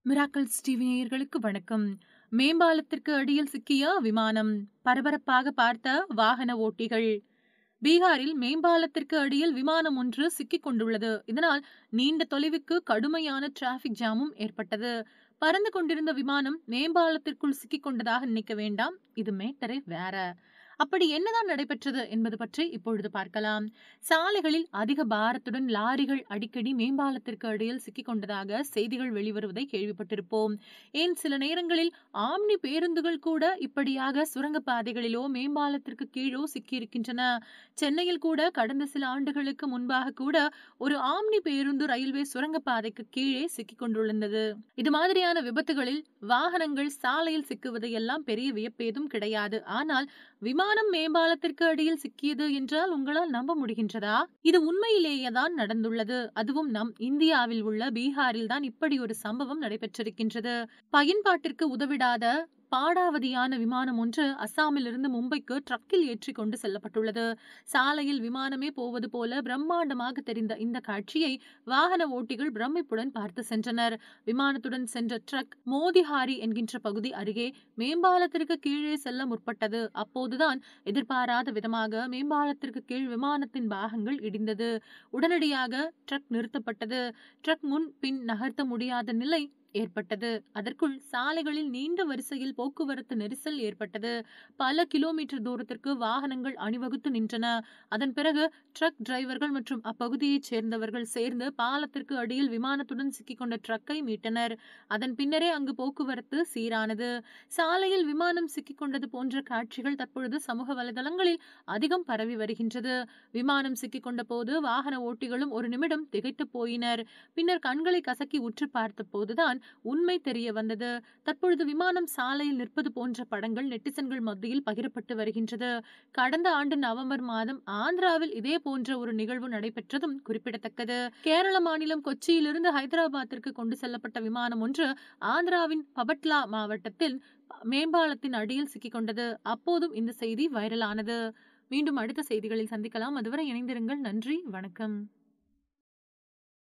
Miracles TV நேயர்களுக்கு வணக்கம். மேம்பாலத்திற்கு அடியில் சிக்கிய விமானம், பரபரப்பாக பார்த்த வாகன ஓட்டிகள். பீகாரில் மேம்பாலத்திற்கு அடியில் விமானம் ஒன்று சிக்கிக் கொண்டுள்ளது. இதனால் நீண்ட தொலைவுக்கு கடுமையான டிராபிக் ஜாமும் ஏற்பட்டது. பறந்து கொண்டிருந்த விமானம் மேம்பாலத்திற்குள் சிக்கிக் கொண்டதாக நினைக்க வேண்டாம். இது மேட்டரே வேற. அப்படி என்னதான் நடைபெற்றது என்பது பற்றி இப்பொழுது பார்க்கலாம். சாலைகளில் அதிக பாரத்துடன் லாரிகள் அடிக்கடி மேம்பாலத்திற்கு அடியில் சிக்கிக் கொண்டதாக செய்திகள் வெளிவருவதை கேள்விப்பட்டிருப்போம். ஏன் சில நேரங்களில் ஆம்னி பேருந்துகள் கூட இப்படியாக சுரங்கப்பாதைகளிலோ மேம்பாலத்திற்கு கீழோ சிக்கியிருக்கின்றன. சென்னையில் கூட கடந்த சில ஆண்டுகளுக்கு முன்பாக கூட ஒரு ஆம்னி பேருந்து ரயில்வே சுரங்கப்பாதைக்கு கீழே சிக்கிக் கொண்டுள்ளது. இது மாதிரியான விபத்துகளில் வாகனங்கள் சாலையில் சிக்குவது எல்லாம் பெரிய வியப்பேதும் கிடையாது. ஆனால் விமானம் மேம்பாலத்திற்கு அடியில் சிக்கியது என்றால் உங்களால் நம்ப முடிகின்றதா? இது உண்மையிலேயே தான் நடந்துள்ளது. அதுவும் நம் இந்தியாவில் உள்ள பீகாரில் தான் இப்படி ஒரு சம்பவம் நடைபெற்றிருக்கின்றது. பயன்பாட்டிற்கு உதவிடாத பாடாவதியான விமானம் ஒன்று அசாமில் இருந்து மும்பைக்கு ட்ரக்கில் ஏற்றி கொண்டு செல்லப்பட்டுள்ளது. சாலையில் விமானமே போவது போல பிரம்மாண்டமாக தெரிந்த இந்த காட்சியை வாகன ஓட்டிகள் பிரமிப்புடன் பார்த்து சென்றனர். விமானத்துடன் சென்ற ட்ரக் மோதிஹாரி என்கின்ற பகுதி அருகே மேம்பாலத்திற்கு கீழே செல்ல முற்பட்டது. அப்போதுதான் எதிர்பாராத விதமாக மேம்பாலத்திற்கு கீழ் விமானத்தின் பாகங்கள் இடிந்தது. உடனடியாக ட்ரக் நிறுத்தப்பட்டது. ட்ரக் முன் பின் நகர்த்த முடியாத நிலை ஏற்பட்டது. அதற்குள் சாலைகளில் நீண்ட வரிசையில் போக்குவரத்து நெரிசல் ஏற்பட்டது. பல கிலோமீட்டர் தூரத்திற்கு வாகனங்கள் அணிவகுத்து நின்றன. அதன் பிறகு ட்ரக் டிரைவர்கள் மற்றும் அப்பகுதியைச் சேர்ந்தவர்கள் சேர்ந்து பாலத்திற்கு அடியில் விமானத்துடன் சிக்கிக்கொண்ட ட்ரக்கை மீட்டனர். அதன் பின்னரே அங்கு போக்குவரத்து சீரானது. சாலையில் விமானம் சிக்கிக் கொண்டது போன்ற காட்சிகள் தற்பொழுது சமூக வலைதளங்களில் அதிகம் பரவி வருகின்றது. விமானம் சிக்கிக் கொண்ட போது வாகன ஓட்டிகளும் ஒரு நிமிடம் திகைத்து போயினர். பின்னர் கண்களை கசக்கி உற்று பார்த்த போதுதான் உண்மை தெரிய வந்தது. தற்பொழுது விமானம் சாலையில் நிற்பது போன்ற படங்கள் நெட்டிசன்கள் மத்தியில் பகிரப்பட்டு வருகின்றது. கடந்த ஆண்டு நவம்பர் மாதம் ஆந்திராவில் இதே போன்ற ஒரு நிகழ்வு நடைபெற்றதும் குறிப்பிடத்தக்கது. கேரள மாநிலம் கொச்சியிலிருந்து ஹைதராபாத்திற்கு கொண்டு செல்லப்பட்ட விமானம் ஒன்று ஆந்திராவின் பபட்லா மாவட்டத்தில் மேம்பாலத்தின் அடியில் சிக்கிக் கொண்டது. அப்போதும் இந்த செய்தி வைரலானது. மீண்டும் அடுத்த செய்திகளில் சந்திக்கலாம். அதுவரை இணைந்திருங்கள். நன்றி, வணக்கம்.